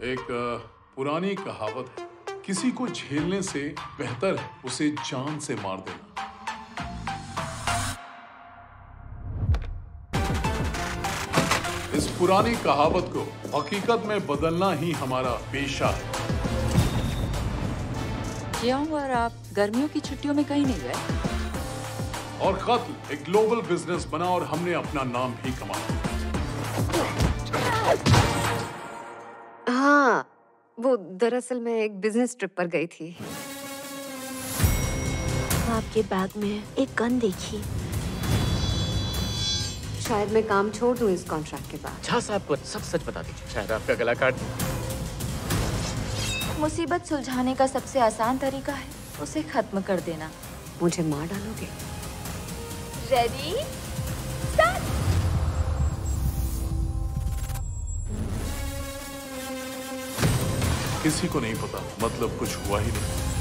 एक पुरानी कहावत है, किसी को झेलने से बेहतर है उसे जान से मार देना। इस पुरानी कहावत को हकीकत में बदलना ही हमारा पेशा है। क्यों? और आप गर्मियों की छुट्टियों में कहीं नहीं गए? और कत्ल एक ग्लोबल बिजनेस बना और हमने अपना नाम भी कमाया। हाँ, वो दरअसल मैं एक बिजनेस ट्रिप पर गई थी। आपके बैग में एक गन देखी। शायद मैं काम छोड़ दूं इस कॉन्ट्रैक्ट के बाद। झा साहब को सब सच बता दीजिए, शायद आपका गला काट दूं। मुसीबत सुलझाने का सबसे आसान तरीका है उसे खत्म कर देना। मुझे मार डालोगे? रेडी? किसी को नहीं पता, मतलब कुछ हुआ ही नहीं।